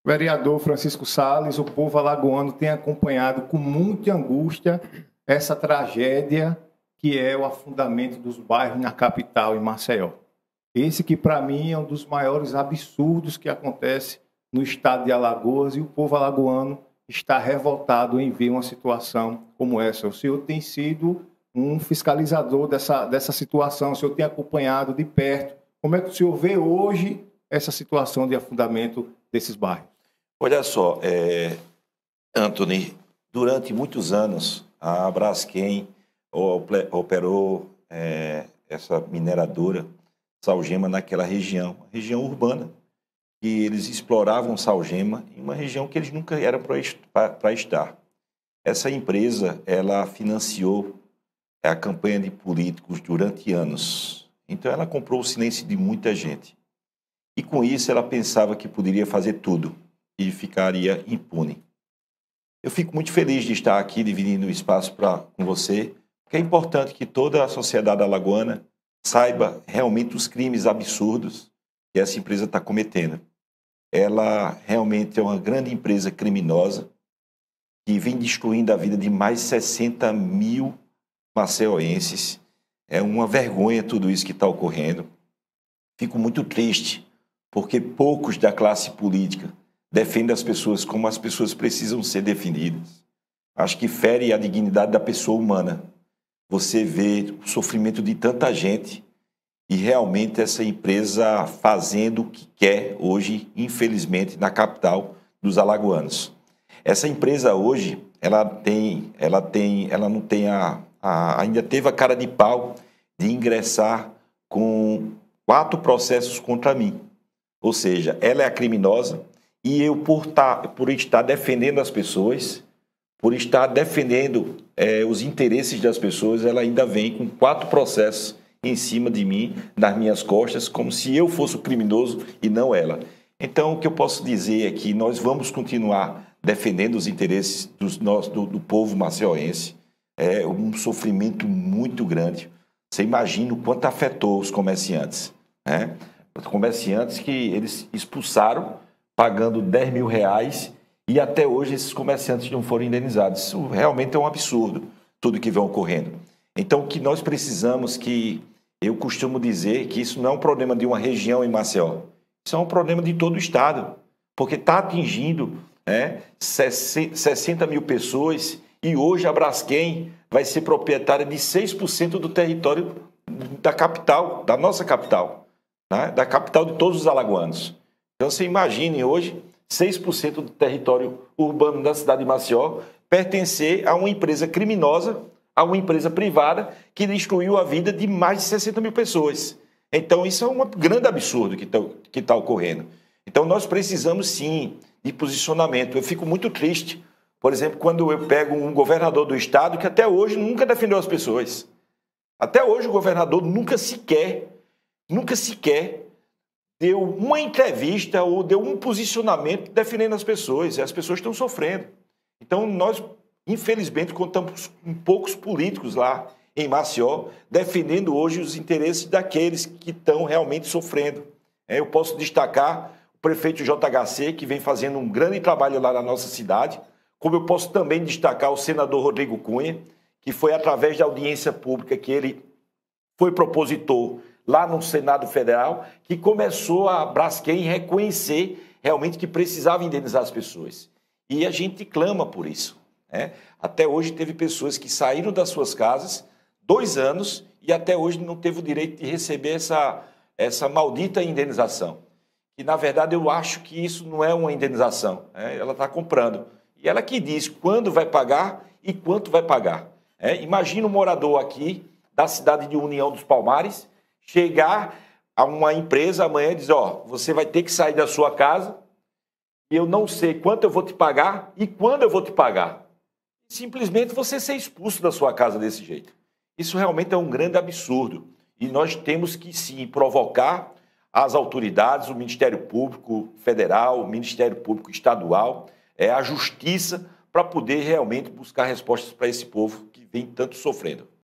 Vereador Francisco Salles, o povo alagoano tem acompanhado com muita angústia essa tragédia que é o afundamento dos bairros na capital, em Maceió. Esse que, para mim, é um dos maiores absurdos que acontece no estado de Alagoas, e o povo alagoano está revoltado em ver uma situação como essa. O senhor tem sido um fiscalizador dessa situação, o senhor tem acompanhado de perto. Como é que o senhor vê hoje essa situação de afundamento desses bairros? Olha só, Anthony, durante muitos anos a Braskem operou essa mineradora salgema naquela região urbana, que eles exploravam salgema em uma região que eles nunca eram para estar. Essa empresa, ela financiou a campanha de políticos durante anos. Então ela comprou o silêncio de muita gente. E com isso ela pensava que poderia fazer tudo e ficaria impune. Eu fico muito feliz de estar aqui dividindo o espaço com você, porque é importante que toda a sociedade alagoana saiba realmente os crimes absurdos que essa empresa está cometendo. Ela realmente é uma grande empresa criminosa que vem destruindo a vida de mais de 60 mil maceioenses. É uma vergonha tudo isso que está ocorrendo. Fico muito triste, porque poucos da classe política defendem as pessoas como as pessoas precisam ser definidas. Acho que fere a dignidade da pessoa humana. Você vê o sofrimento de tanta gente e realmente essa empresa fazendo o que quer hoje, infelizmente, na capital dos alagoanos. Essa empresa hoje, ela não tem ainda teve a cara de pau de ingressar com 4 processos contra mim. Ou seja, ela é a criminosa e eu, por estar defendendo as pessoas, por estar defendendo os interesses das pessoas, ela ainda vem com 4 processos em cima de mim, nas minhas costas, como se eu fosse o criminoso e não ela. Então, o que eu posso dizer é que nós vamos continuar defendendo os interesses do povo maceioense. É um sofrimento muito grande. Você imagina o quanto afetou os comerciantes, né? Os comerciantes que eles expulsaram pagando R$10 mil e até hoje esses comerciantes não foram indenizados. Isso realmente é um absurdo, tudo que vem ocorrendo. Então, o que nós precisamos, que eu costumo dizer que isso não é um problema de uma região em Maceió, isso é um problema de todo o estado, porque está atingindo 60 mil pessoas e hoje a Braskem vai ser proprietária de 6% do território da capital, da nossa capital, né? Da capital de todos os alagoanos. Então, você imagine hoje 6% do território urbano da cidade de Maceió pertencer a uma empresa criminosa, a uma empresa privada que destruiu a vida de mais de 60 mil pessoas. Então, isso é um grande absurdo que está ocorrendo. Então, nós precisamos, sim, de posicionamento. Eu fico muito triste, por exemplo, quando eu pego um governador do estado que até hoje nunca defendeu as pessoas. Até hoje o governador nunca sequer deu uma entrevista ou deu um posicionamento defendendo as pessoas. E as pessoas estão sofrendo. Então, nós, infelizmente, contamos com poucos políticos lá em Maceió defendendo hoje os interesses daqueles que estão realmente sofrendo. Eu posso destacar o prefeito JHC, que vem fazendo um grande trabalho lá na nossa cidade, como eu posso também destacar o senador Rodrigo Cunha, que foi através da audiência pública que ele foi propositor lá no Senado Federal, que começou a Braskem reconhecer realmente que precisava indenizar as pessoas. E a gente clama por isso, né? Até hoje teve pessoas que saíram das suas casas 2 anos e até hoje não teve o direito de receber essa maldita indenização. E, na verdade, eu acho que isso não é uma indenização, né? Ela está comprando. E ela que diz quando vai pagar e quanto vai pagar. Imagina um morador aqui da cidade de União dos Palmares chegar a uma empresa amanhã e dizer, você vai ter que sair da sua casa e eu não sei quanto eu vou te pagar e quando eu vou te pagar. Simplesmente você ser expulso da sua casa desse jeito. Isso realmente é um grande absurdo. E nós temos que, sim, provocar as autoridades, o Ministério Público Federal, o Ministério Público Estadual, a Justiça, para poder realmente buscar respostas para esse povo que vem tanto sofrendo.